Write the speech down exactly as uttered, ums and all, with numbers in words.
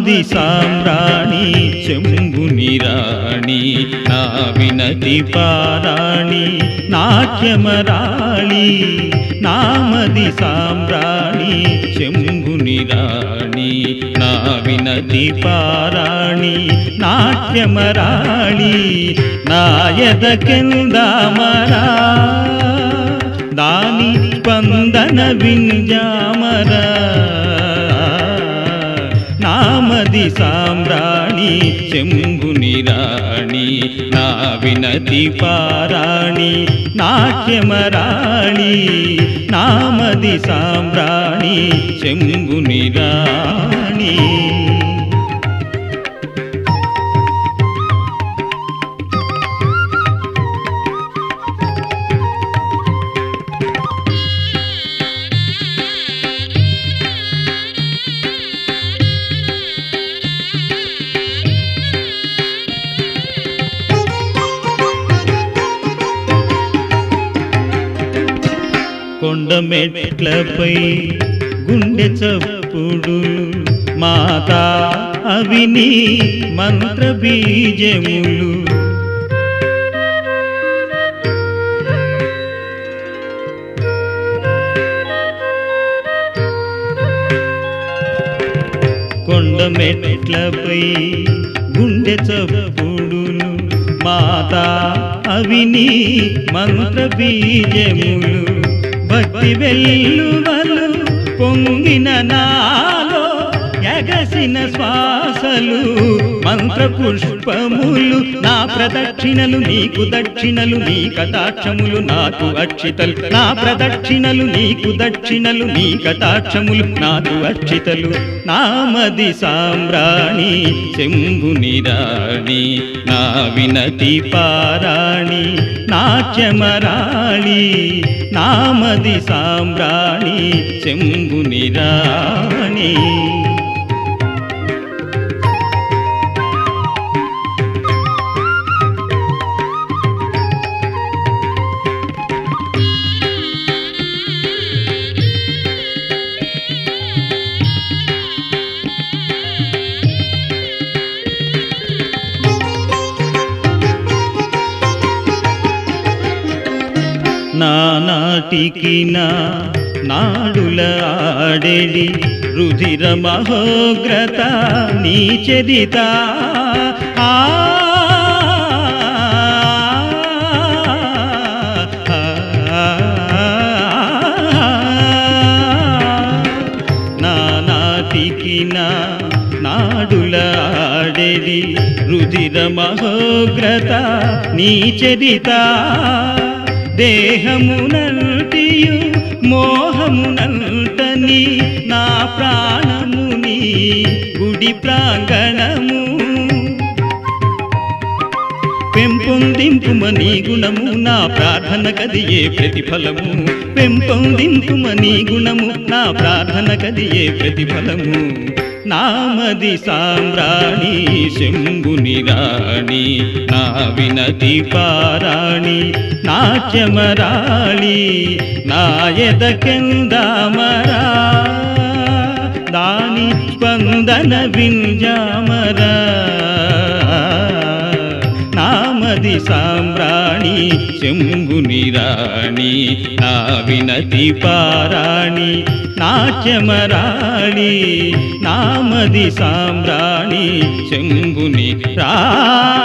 నామది సామ్రాణి శంభుని రాణి నా వినతి పారాణి నాట్యమరాళి నామది సామ్రాణి శంభుని రాణి నా వినతి పారాణి నాట్యమరాళి నాయదకెందామరా దాని స్పందన వింజామరా నామది సామ్రాణి శంభుని రాణి నా వినతి పారాణి నాట్యమరాళి నామది సామ్రాణి శంభుని రాణి కొండమెట్లపై గుండె చప్పుడు మాతా అవిని మంత్ర బీజములు కొండమెట్లపై గుండె చప్పుడు మాతా అవిని మంత్ర బీజములు భక్తి వెల్లువలు పొంగిన నాలో ఎగసిన శ్వాసలు మంత్ర పుష్పములు నా ప్రదక్షిణలు నీకు దక్షిణలు నీ కటాక్షములు నాకు అక్షితలు నా ప్రదక్షిణలు నీకు దక్షిణలు నీ కటాక్షములు నాకు అక్షితలు నామది సామ్రాణి శంభుని రాణి నా వినతి పారాణి నాట్యమరాళి నామది సామ్రాణి శంభుని రాణి నానాటికి నా నాడుల ఆడేడి రుధిర మహోగ్రత నీ చరిత ఆ నానాటికి నా నాడుల ఆడేడి రుధిర మహోగ్రత నీ చరిత దేహమునంటియు మోహమునంటని నా ప్రాణముని గుడి ప్రాంగణము పెంపొందింపుమని గుణము నా ప్రార్థన కదియే ప్రతిఫలము పెంపొందింపుమని గుణము నా ప్రార్థన కదియే ప్రతిఫలము నామది సామ్రాణి శంభుని రాణి నా వినతి పారాణి నాట్యమరాళి నాయదకెందామరా దాని స్పందన వింజామరా నామది సామ్రాణి శంభుని రాణి నా వినతి పారాణి నాట్యమరాళి నామది సామ్రాణి శంభుని రాణి